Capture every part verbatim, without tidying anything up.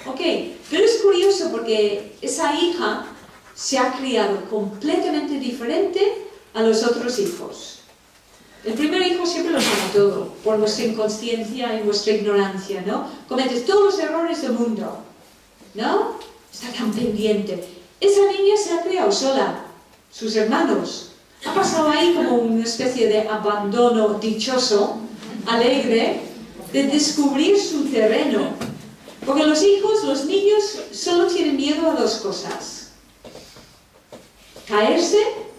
Ok, pero es curioso porque esa hija se ha criado completamente diferente a los otros hijos. El primer hijo siempre lo sabe todo, por nuestra inconsciencia y nuestra ignorancia, ¿no? Cometes todos los errores del mundo, ¿no? Está tan pendiente. Esa niña se ha criado sola, sus hermanos. Ha pasado ahí como una especie de abandono dichoso, alegre, de descubrir su terreno. Porque los hijos, los niños, solo tienen miedo a dos cosas. Caerse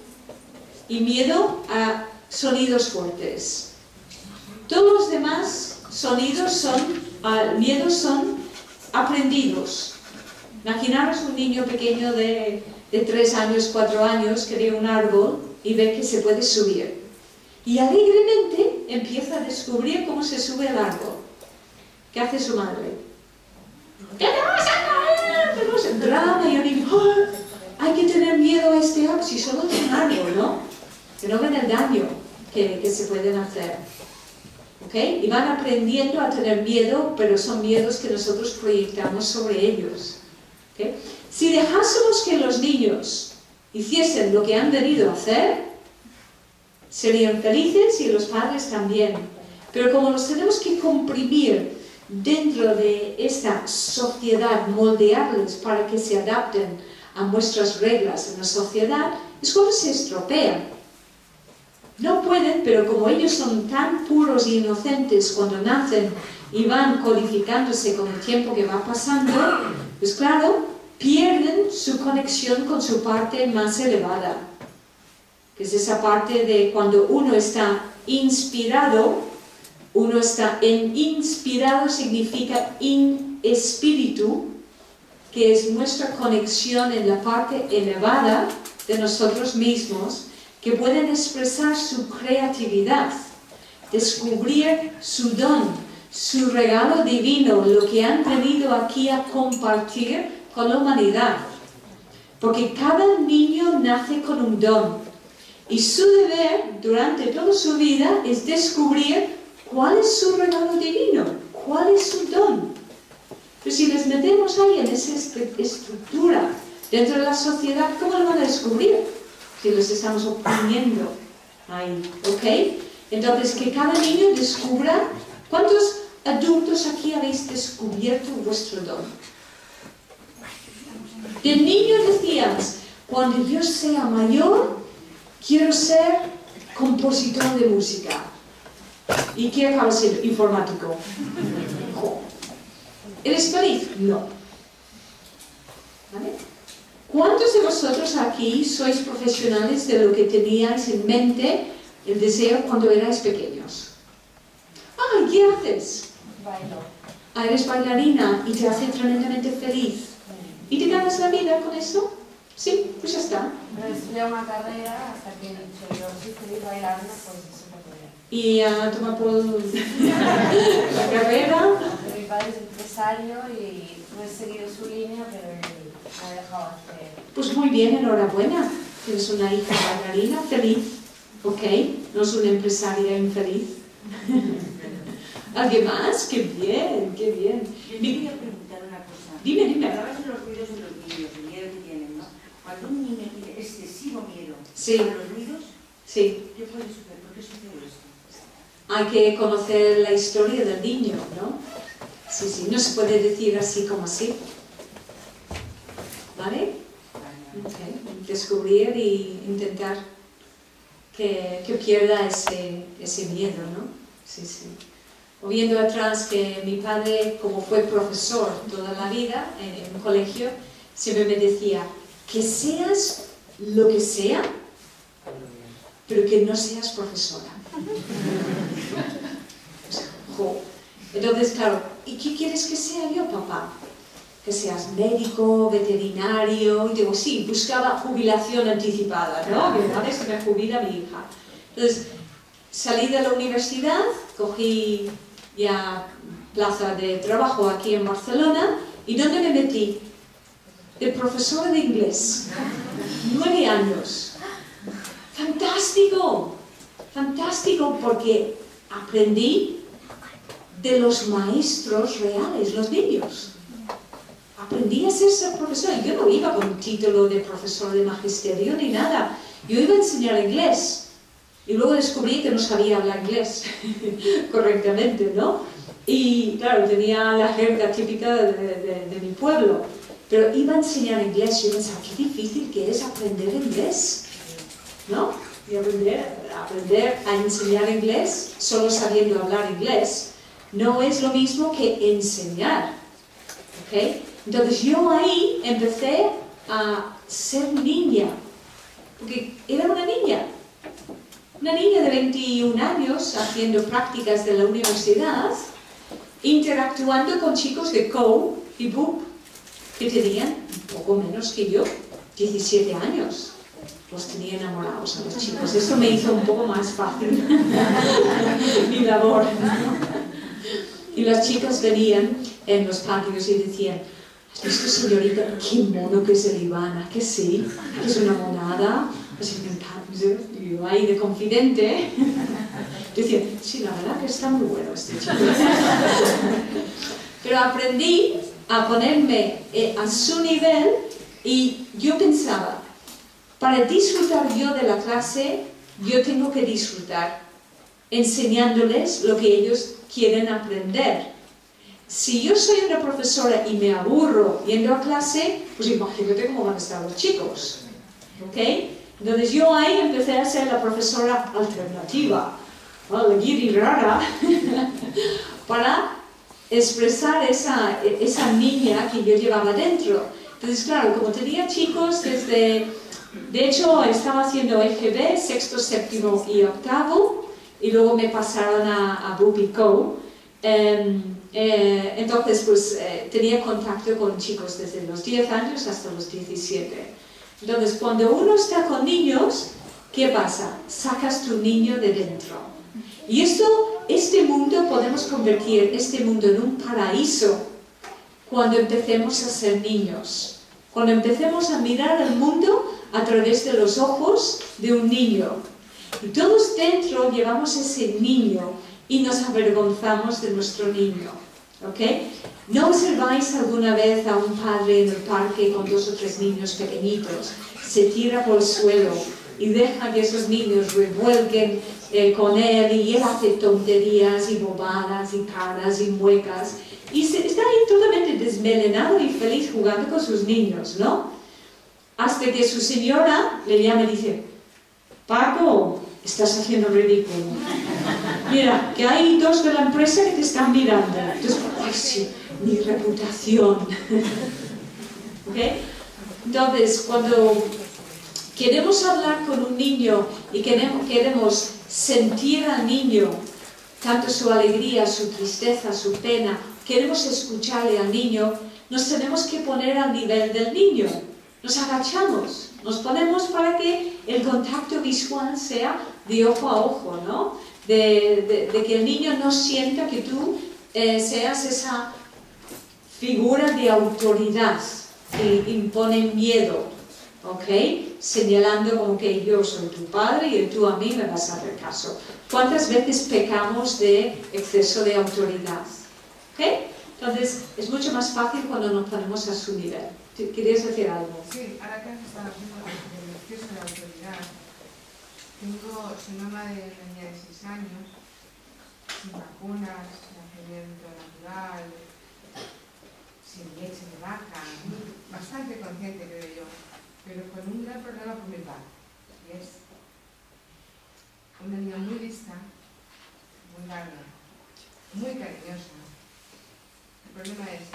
y miedo a sonidos fuertes. Todos los demás sonidos son, uh, miedos son aprendidos. Imaginaros un niño pequeño de, de tres años, cuatro años, que ve un árbol y ve que se puede subir. Y alegremente empieza a descubrir cómo se sube al árbol. ¿Qué hace su madre? ¿Qué te vas a caer? Tenemos el drama y yo digo, oh, hay que tener miedo a este árbol, si solo es un árbol, ¿no? Que no ven el daño que, que se pueden hacer. ¿Ok? Y van aprendiendo a tener miedo, pero son miedos que nosotros proyectamos sobre ellos. ¿Okay? Si dejásemos que los niños hiciesen lo que han venido a hacer, serían felices y los padres también. Pero como los tenemos que comprimir dentro de esta sociedad, moldearles para que se adapten a nuestras reglas en la sociedad, es cuando se estropean. No pueden, pero como ellos son tan puros e inocentes cuando nacen y van codificándose con el tiempo que va pasando, pues claro, pierden su conexión con su parte más elevada, que es esa parte de cuando uno está inspirado. Uno está en inspirado, significa in espíritu, que es nuestra conexión en la parte elevada de nosotros mismos, que pueden expresar su creatividad, descubrir su don, su regalo divino, lo que han venido aquí a compartir con la humanidad. Porque cada niño nace con un don, y su deber durante toda su vida es descubrir ¿cuál es su regalo divino? ¿Cuál es su don? Pero si les metemos ahí en esa estructura dentro de la sociedad, ¿cómo lo van a descubrir? Si los estamos oprimiendo ahí, ¿ok? Entonces, que cada niño descubra. ¿Cuántos adultos aquí habéis descubierto vuestro don? De niño decías, cuando yo sea mayor, quiero ser compositor de música. ¿Y qué acaba siendo? Informático. Jo. ¿Eres feliz? No. ¿Vale? ¿Cuántos de vosotros aquí sois profesionales de lo que teníais en mente, el deseo cuando erais pequeños? Ah, ¿qué haces? Bailo. Ah, eres bailarina y te hace tremendamente feliz. ¿Y te ganas la vida con eso? Sí, pues ya está. No estudié una carrera hasta que soy yo, si feliz bailando, pues eso me puede. Y uh, toma por la carrera. Mi padre es empresario y no he seguido su línea, pero él me ha dejado hacer. Pues muy bien, enhorabuena. Tienes una hija bailarina feliz, ¿ok? No es una empresaria infeliz. ¿Alguien más? ¡Qué bien, qué bien! Yo quería preguntar una cosa. Dime, dime. Hablabas de los ruidos de los niños, el miedo que tienen, ¿no? Cuando un niño tiene excesivo miedo Sí. a los ruidos, Sí. ¿qué puede suceder? ¿Por qué sucede esto? Hay que conocer la historia del niño, ¿no? Sí, sí, no se puede decir así como así. ¿Vale? Okay. Descubrir e intentar que, que pierda ese, ese miedo, ¿no? Sí, sí. O viendo atrás que mi padre, como fue profesor toda la vida en, en un colegio, siempre me decía que seas lo que sea, pero que no seas profesora. O sea, jo. Entonces, claro, ¿y qué quieres que sea yo, papá? Que seas médico, veterinario. Y digo, sí, buscaba jubilación anticipada, ¿no? Que una vez que me jubila mi hija. Entonces, salí de la universidad, cogí ya plaza de trabajo aquí en Barcelona. ¿Y dónde me metí? De profesora de inglés. Nueve años. ¡Fantástico! Fantástico, porque aprendí de los maestros reales, los niños. aprendí a ser profesora. Yo no iba con título de profesor de magisterio ni nada. Yo iba a enseñar inglés. Y luego descubrí que no sabía hablar inglés correctamente, ¿no? Y claro, tenía la jerga típica de, de, de mi pueblo. Pero iba a enseñar inglés. Yo pensaba, qué difícil que es aprender inglés, ¿no? Y aprender, aprender a enseñar inglés solo sabiendo hablar inglés no es lo mismo que enseñar, ¿ok? Entonces yo ahí empecé a ser niña, porque era una niña, una niña de veintiún años haciendo prácticas de la universidad, interactuando con chicos de C O U y B U P que tenían un poco menos que yo, diecisiete años. Los tenía enamorados a los chicos. Eso me hizo un poco más fácil mi labor. Y las chicas venían en los patios y decían, ¿has visto, señorita, qué mono que es el Ivana? Que sí, que es una monada. Así me encanta. Y yo ahí de confidente decía, sí, la verdad que está muy bueno este chico. Pero aprendí a ponerme a su nivel y yo pensaba, para disfrutar yo de la clase, yo tengo que disfrutar enseñándoles lo que ellos quieren aprender. Si yo soy una profesora y me aburro yendo a clase, pues imagínate cómo van a estar los chicos, ¿ok? Entonces yo ahí empecé a ser la profesora alternativa, la guiri rara, para expresar esa, esa niña que yo llevaba dentro. Entonces claro, como tenía chicos desde... De hecho, estaba haciendo E G B, sexto, séptimo y octavo, y luego me pasaron a, a B U P y C O U. Eh, eh, entonces, pues, eh, tenía contacto con chicos desde los diez años hasta los diecisiete. Entonces, cuando uno está con niños, ¿qué pasa? Sacas tu niño de dentro. Y esto, este mundo, podemos convertir este mundo en un paraíso cuando empecemos a ser niños. Cuando empecemos a mirar el mundo a través de los ojos de un niño. Y todos dentro llevamos ese niño y nos avergonzamos de nuestro niño. ¿Ok? ¿No observáis alguna vez a un padre en el parque con dos o tres niños pequeñitos? Se tira por el suelo y deja que esos niños revuelquen eh, con él y él hace tonterías y bobadas y caras y muecas. Y se, está ahí totalmente desmelenado y feliz jugando con sus niños, ¿no? Hasta que su señora le llama y dice, Paco, estás haciendo ridículo. Mira, que hay dos de la empresa que te están mirando. Entonces, ay, sí, mi reputación. ¿Ok? Entonces, cuando queremos hablar con un niño y queremos, queremos sentir al niño, tanto su alegría, su tristeza, su pena, queremos escucharle al niño, nos tenemos que poner al nivel del niño. Nos agachamos, nos ponemos para que el contacto visual sea de ojo a ojo, ¿no? De, de, de que el niño no sienta que tú eh, seas esa figura de autoridad que impone miedo, ¿ok? Señalando como que yo soy tu padre y tú a mí me vas a hacer caso. ¿Cuántas veces pecamos de exceso de autoridad? ¿Ok? Entonces, es mucho más fácil cuando nos ponemos a su nivel. ¿Querías decir algo? Sí, ahora que has estado hablando del exceso de autoridad, tengo, soy mamá de una niña de seis años, sin vacunas, nacimiento natural, sin leche de vaca, bastante consciente creo yo, pero con un gran problema con mi padre, y es una niña muy lista, muy larga, muy cariñosa. El problema es,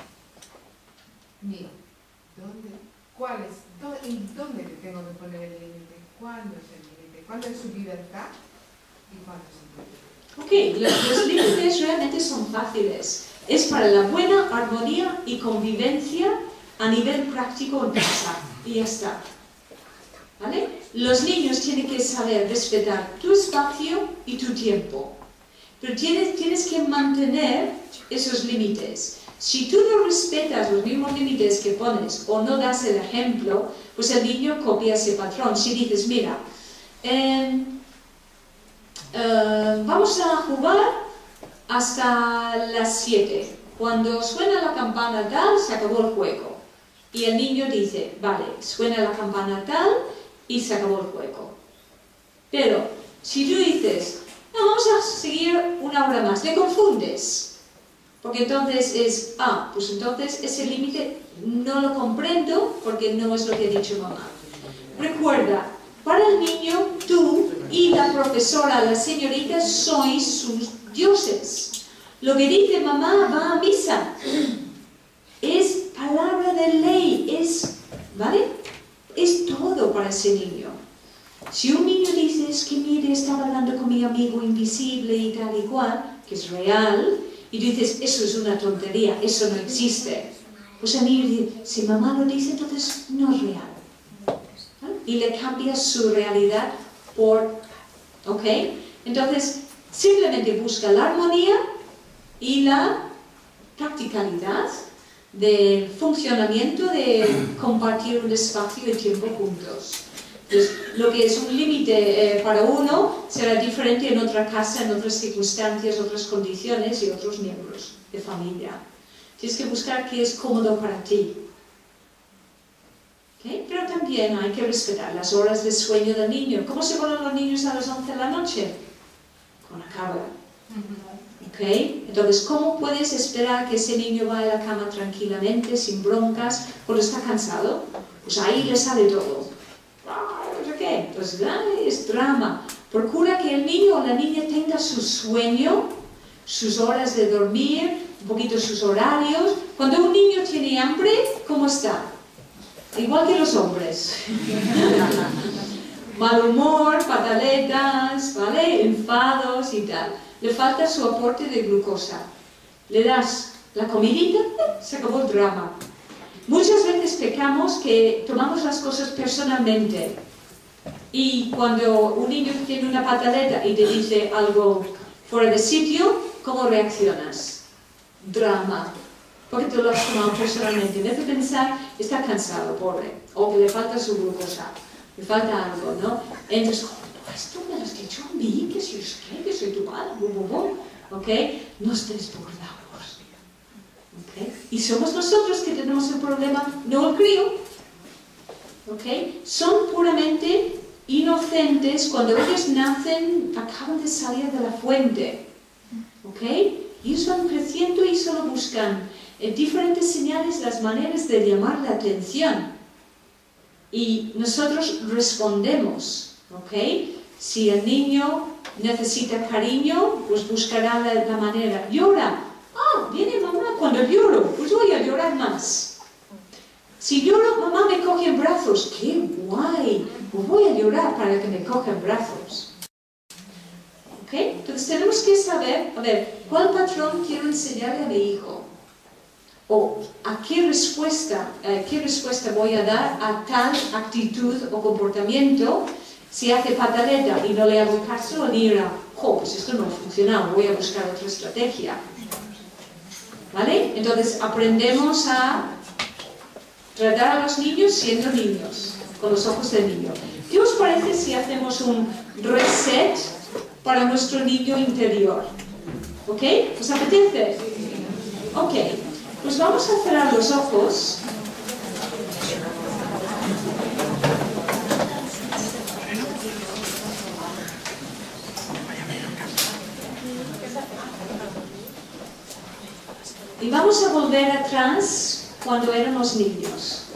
mío, ¿dónde, cuál es, dónde, ¿en dónde te tengo que poner el límite? ¿Cuándo es el límite? ¿Cuándo es su libertad? ¿Y cuándo es el límite? Ok, los, los límites realmente son fáciles. Es para la buena armonía y convivencia a nivel práctico en casa. Y ya está. ¿Vale? Los niños tienen que saber respetar tu espacio y tu tiempo. Pero tienes, tienes que mantener esos límites. Si tú no respetas los mismos límites que pones o no das el ejemplo, pues el niño copia ese patrón. Si dices, mira, eh, eh, vamos a jugar hasta las siete. Cuando suena la campana tal, se acabó el juego. y el niño dice, vale, suena la campana tal y se acabó el juego. Pero si tú dices, no, vamos a seguir una hora más, le confundes. Porque entonces es, ah, pues entonces ese límite no lo comprendo porque no es lo que ha dicho mamá. Recuerda, para el niño, tú y la profesora, la señorita, sois sus dioses. Lo que dice mamá va a misa. Es palabra de ley, es, ¿vale? Es todo para ese niño. Si un niño dice, es que mire, estaba hablando con mi amigo invisible y tal y cual, que es real, y tú dices, eso es una tontería, eso no existe. Pues el niño dice, si mamá lo dice, entonces no es real. ¿Vale? Y le cambias su realidad por, ¿ok? Entonces, simplemente busca la armonía y la practicalidad del funcionamiento de compartir un espacio y tiempo juntos. Entonces, lo que es un límite eh, para uno será diferente en otra casa, en otras circunstancias, otras condiciones y otros miembros de familia. Tienes que buscar qué es cómodo para ti. ¿Okay? Pero también hay que respetar las horas de sueño del niño. ¿Cómo se ponen los niños a las once de la noche? Con la cabra. ¿Okay? Entonces, ¿cómo puedes esperar que ese niño vaya a la cama tranquilamente, sin broncas, cuando está cansado? Pues ahí le sale todo. No sé qué. Pues ay, es drama. Procura que el niño o la niña tenga su sueño, sus horas de dormir, un poquito sus horarios. Cuando un niño tiene hambre, ¿cómo está? Igual que los hombres. Mal humor, pataletas, ¿vale? Enfados y tal. Le falta su aporte de glucosa. Le das la comidita, se acabó el drama. Muchas veces pecamos que tomamos las cosas personalmente. Y cuando un niño tiene una pataleta y te dice algo fuera de sitio, ¿cómo reaccionas? Drama. Porque te lo has tomado personalmente. En vez de pensar, está cansado, pobre. O que le falta su glucosa. Le falta algo, ¿no? Entonces, oh, esto me lo has dicho a mí, que soy usted, que soy tu padre, bu, bu, bu. ¿Ok? No estés burlados. ¿Ok? Y somos nosotros que tenemos el problema, no el crío. ¿Ok? Son puramente inocentes. Cuando ellos nacen, acaban de salir de la fuente. ¿Ok? Ellos van creciendo y solo buscan eh, diferentes señales, las maneras de llamar la atención. Y nosotros respondemos, ¿ok? Si el niño necesita cariño, pues buscará la, la manera. Llora. Ah, viene mamá. Cuando lloro, pues voy a llorar más. Si lloro, mamá me coge en brazos. ¡Qué guay! Pues voy a llorar para que me coja en brazos. ¿Ok? Entonces tenemos que saber, a ver, ¿cuál patrón quiero enseñarle a mi hijo? O a qué respuesta, eh, qué respuesta voy a dar a tal actitud o comportamiento. Si hace pataleta y no le hago caso, el niño dirá, jo, pues esto no ha funcionado, voy a buscar otra estrategia. ¿Vale? Entonces aprendemos a tratar a los niños siendo niños, con los ojos del niño. ¿Qué os parece si hacemos un reset para nuestro niño interior? ¿Ok? ¿Os apetece? Ok. Pues vamos a cerrar los ojos. Y vamos a volver atrás cuando éramos niños.